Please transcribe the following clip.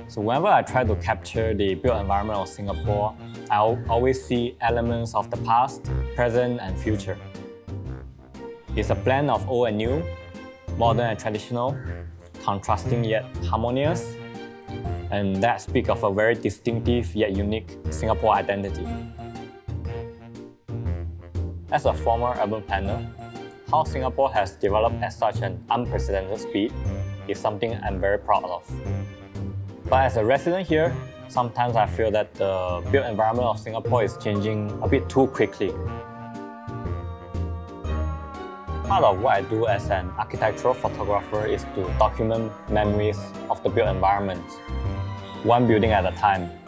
So whenever I try to capture the built environment of Singapore, I always see elements of the past, present, and future. It's a blend of old and new, modern and traditional, contrasting yet harmonious, and that speaks of a very distinctive yet unique Singapore identity. As a former urban planner, how Singapore has developed at such an unprecedented speed is something I'm very proud of. But as a resident here, sometimes I feel that the built environment of Singapore is changing a bit too quickly. Part of what I do as an architectural photographer is to document memories of the built environment, one building at a time.